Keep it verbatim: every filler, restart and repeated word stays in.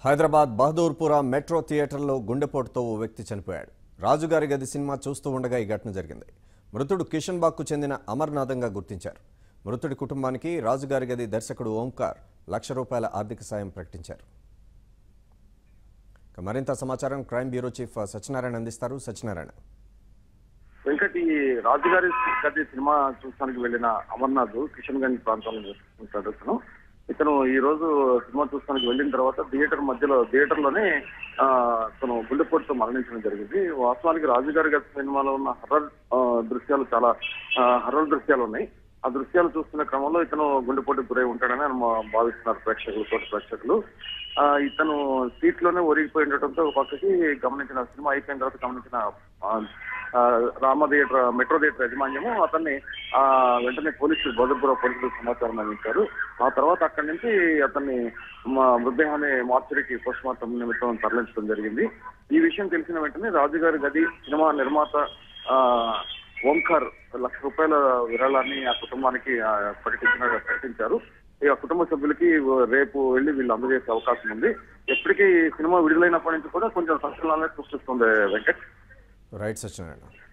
Hyderabad Bahadurpura metro థియేటర్లో గుండెపోటుతో ఓ వ్యక్తి చనిపోయాడు. రాజుగారి గది సినిమా చూస్తూ ఉండగా ఈ ఘటన జరిగింది. మృతుడు కిషన్ బాగ్కు చెందిన అమర్నాథంగా గుర్తించారు. మృతుడి కుటుంబానికి రాజుగారి గది దర్శకుడు ఓంకార్ లక్ష రూపాయల ఆర్థిక సాయం ప్రకటించారు. మరింత సమాచారం క్రైమ్ బ్యూరో చీఫ్ సత్యనారాయణ అందిస్తారు. సత్యనారాయణ. వెంకటి రాజుగారి గది సినిమా చూడడానికి వెళ్లిన అమర్నాథ్ కిషన్ గంజ్ ప్రాంతంలో ఉంటాడు. అతను ఇతను ఈ రోజు సినిమా చూస్తానికి వెళ్ళిన తర్వాత థియేటర్ మధ్యలో థియేటర్ లోనే ఆ తను గుండెపోటుతో మరణించడం జరిగింది. వాస్తవానికి రాజుగారి గది సినిమాలో ఉన్న హర్రర్ దృశ్యాలు చాలా హర్రర్ దృశ్యాలు ఉన్నాయి. ఆ దృశ్యాలు చూస్తున్న క్రమంలో ఇతను గుండెపోటుకు గురై ఉంటాడని భావిస్తున్నారు ప్రేక్షకులు, తోటి ప్రేక్షకులు. ఆ ఇతను సీట్ లోనే ఒరిగిపోయి ఉండటంతో ఒక పక్కకి గమనించిన సినిమా అయిపోయిన తర్వాత గమనించిన రామ థియేటర్ మెట్రో థియేటర్ యాజమాన్యము అతన్ని ఆ వెంటనే పోలీసులు బహదూర్పుర పోలీసులు సమాచారం అందించారు. ఆ తర్వాత అక్కడి నుంచి అతన్ని మృతదేహాన్ని మార్చురీకి పోస్ట్ మార్టం నిమిత్తం తరలించడం జరిగింది. ఈ విషయం తెలిసిన వెంటనే రాజుగారి గది సినిమా నిర్మాత ఆ ఓంకార్ లక్ష రూపాయల విరాళాన్ని ఆ కుటుంబానికి ప్రకటించిన ప్రకటించారు. ఈ కుటుంబ సభ్యులకి రేపు వెళ్లి వీళ్ళు అందజేసే అవకాశం ఉంది. ఎప్పటికీ సినిమా విడుదలైనప్పటి నుంచి కూడా కొంచెం సంచలనాలనే సృష్టిస్తుంది వెంకట్. రైట్ సత్యనారాయణ.